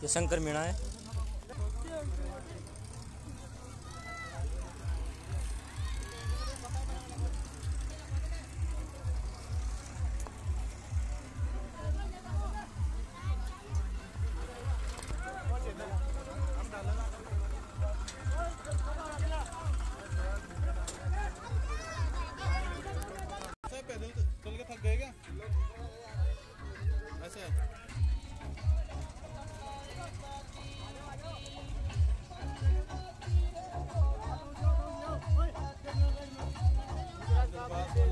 ये शंकर मीणा है। पैदल चल के थक गए क्या ऐसे?